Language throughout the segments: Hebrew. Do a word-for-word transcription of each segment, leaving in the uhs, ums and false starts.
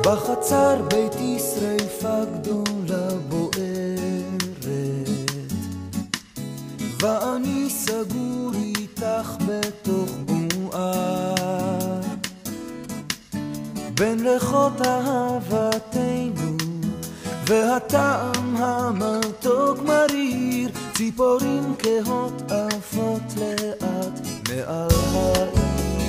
בחצר ביתי שריפה גדולה בוערת, ואני סגור איתך בתוך בועה, בין ריחות אהבתנו והטעם המתוק מריר, ציפורים כהות עפות לאט מעל העיר.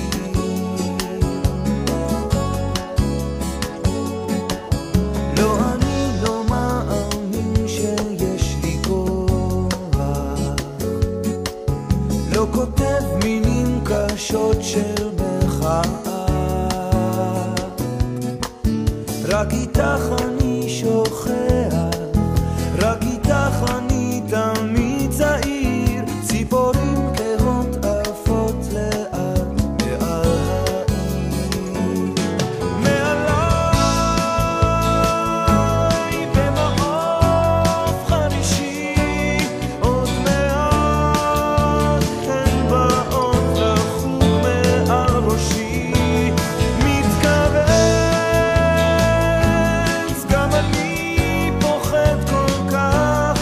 לא, אני לא מאמין שיש לי כוח, לא כותב מילים קשות של מחאה, רק איתך אני שוכח, רק איתך אני תמיד זהיר, ציפורים כהות עפות לאט מעל העיר. מעליי במעוף חמישי עוד מעט הן באות לחום מעל ראשי, מתכווץ גם אני פוחד כל כך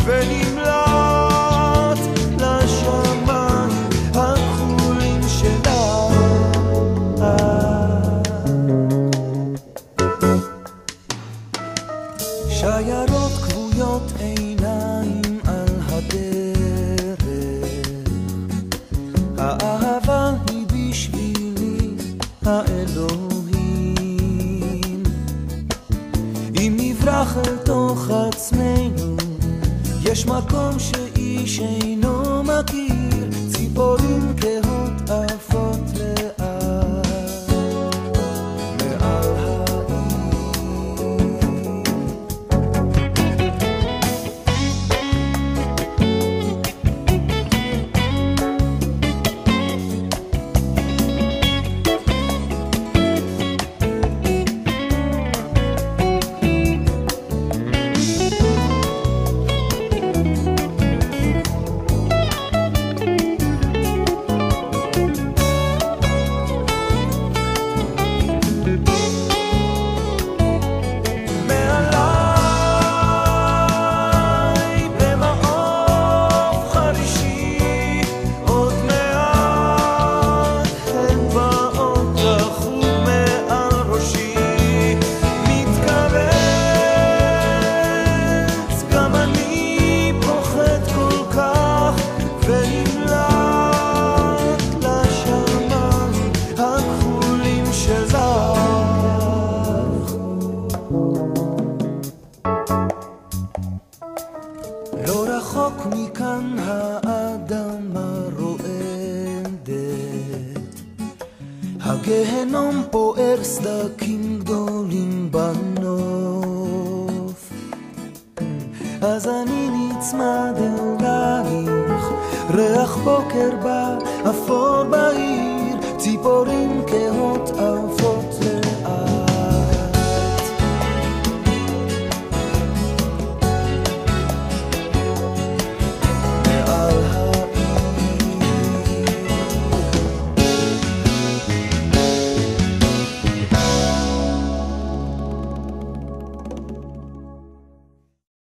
ונמלט לשמיים הכחולים שלה. שיירות כבויות עיניים על הדרך, האהבה היא בשבילי האלוהים. אם נברח אל תוך עצמנו, יש מקום שאיש אינו מכיר, ציפורים כהות עפות לאט מעל העיר. מעליי במעוף חמישי עוד מעט הן באות לחום מעל ראשי, מתכווץ גם אני פוחד כל כך ונמלט לשמיים הכחולים שלך. לא רחוק מכאן האדמה רועדת, הגהנום פוער סדקים גדולים בנוף, אז אני נצמד אלייך, ריח בוקר בא אפור בעיר, ציפורים כהות